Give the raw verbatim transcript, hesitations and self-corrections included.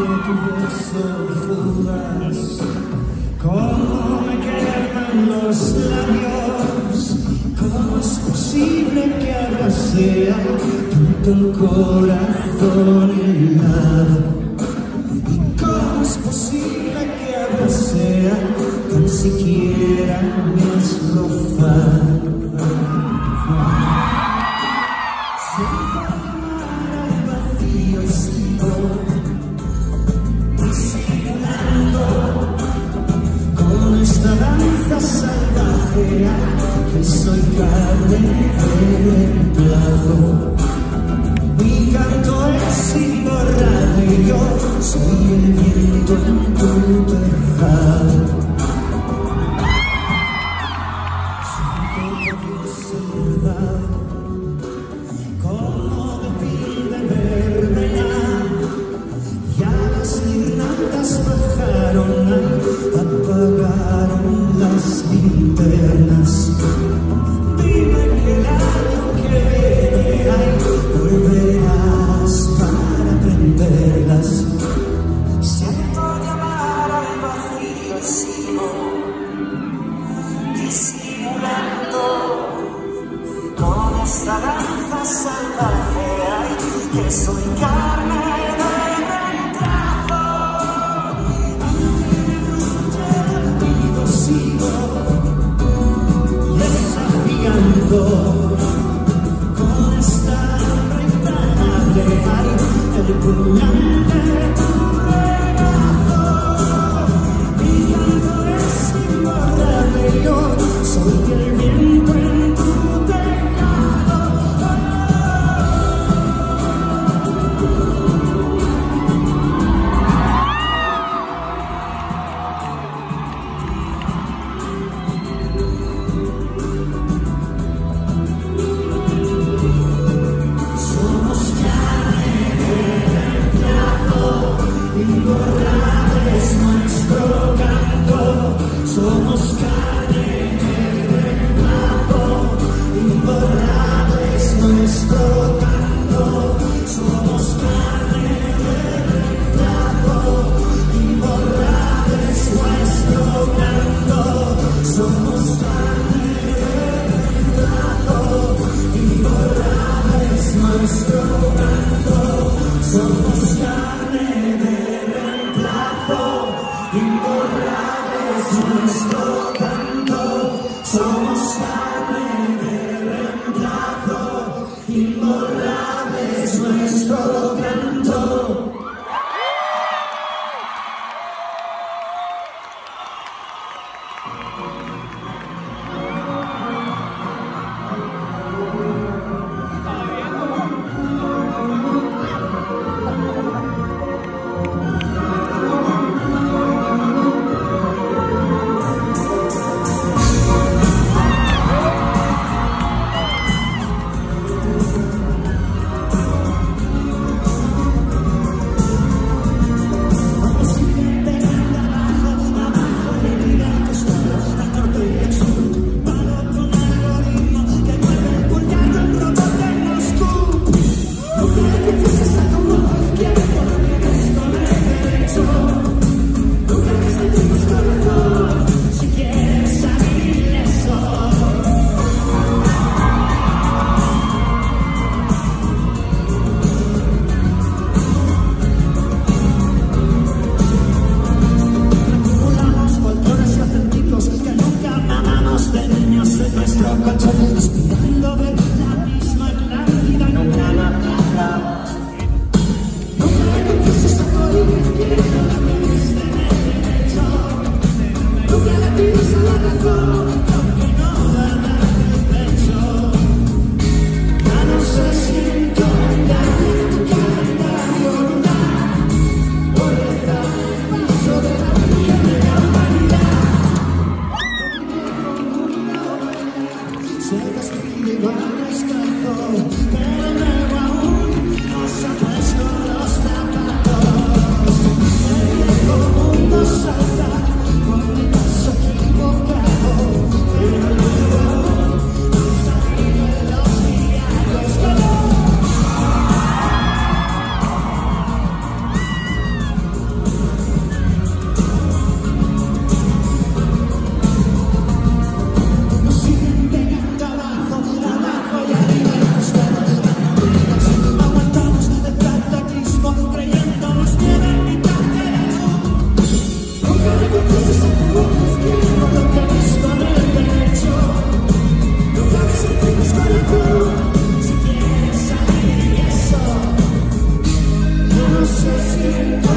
Cómo me queman los labios, cómo es posible que ahora sea tanto el corazón helado, y cómo es posible que ahora sea tan siquiera me has rozado. Siento llamar al vacío y sigo disimulando con esta danza salvaje que soy carne de reemplazo. Mi canto es imborrable y yo soy el viento en tu tejado. Siento que observado como de piel de verbena, ya las guirnaldas bajaron, apagaron las linternas. Dime que el año que viene ay, volverás para prenderlas. Siento llamar al vacío y sigo disimulando con esta danza salvaje ay, que soy carne de reemplazo. Sigo desafiando con esta ventana de aire el puñal de tu regazo. Mi canto es inmortal, yo soy el viento en tu tejado. Imborrable es nuestro canto, somos carne de reemplazo. Imborrable es nuestro canto, somos carne de reemplazo. Imborrable es nuestro canto, somos carne de reemplazo. Imborrable es nuestro canto, somos carne de imborrable es nuestro canto, somos carne de reemplazo. Imborrable es nuestro canto. necesito